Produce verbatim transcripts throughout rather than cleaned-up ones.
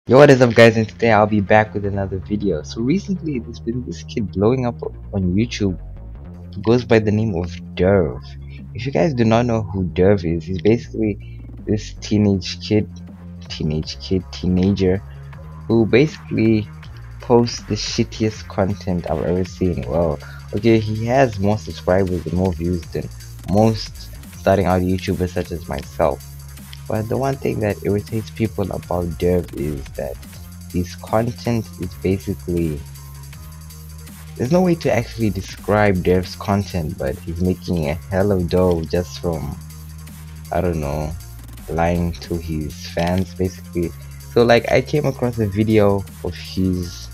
Yo, what is up guys, and today I'll be back with another video. So recently there's been this kid blowing up on YouTube. He goes by the name of Derv. If you guys do not know who Derv is, he's basically this teenage kid, teenage kid, teenager who basically posts the shittiest content I've ever seen. Well, okay, he has more subscribers and more views than most starting out YouTubers such as myself. But the one thing that irritates people about Derv is that his content is basically, there's no way to actually describe Derv's content, but he's making a hell of dough just from, I don't know, lying to his fans basically. So like I came across a video of his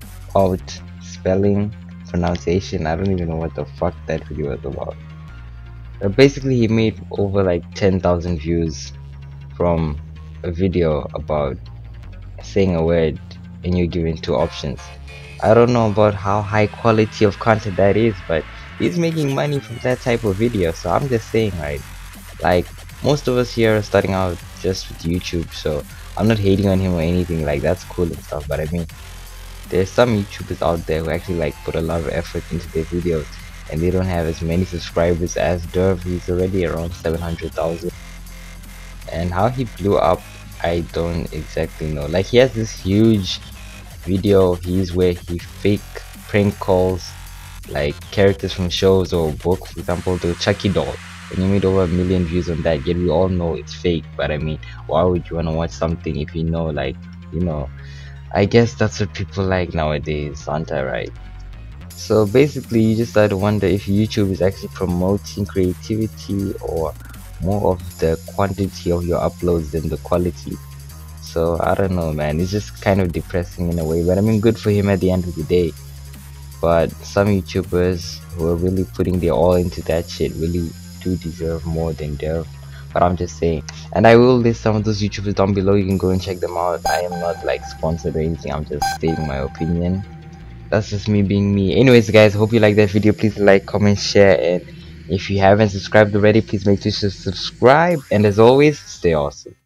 out spelling pronunciation. I don't even know what the fuck that video was about. But basically he made over like ten thousand views from a video about saying a word and you're given two options. I don't know about how high quality of content that is, but he's making money from that type of video. So I'm just saying, right, like most of us here are starting out just with YouTube, so I'm not hating on him or anything. Like, that's cool and stuff, but I mean, there's some YouTubers out there who actually like put a lot of effort into their videos and they don't have as many subscribers as Derv. He's already around seven hundred thousand. And how he blew up, I don't exactly know. Like, he has this huge video of his where he fake prank calls like characters from shows or books. For example, the Chucky doll, and he made over a million views on that, yet we all know it's fake. But I mean, why would you want to watch something if you know, like, you know, I guess that's what people like nowadays, aren't I right? So basically you just start to wonder if YouTube is actually promoting creativity or more of the quantity of your uploads than the quality. So I don't know, man, it's just kind of depressing in a way, but I mean, good for him at the end of the day. But some YouTubers who are really putting their all into that shit really do deserve more than Derv. But I'm just saying, and I will list some of those YouTubers down below. You can go and check them out. I am not like sponsored or anything, I'm just stating my opinion. That's just me being me. Anyways guys, hope you like that video. Please like, comment, share, and if you haven't subscribed already, please make sure to subscribe, and as always, stay awesome.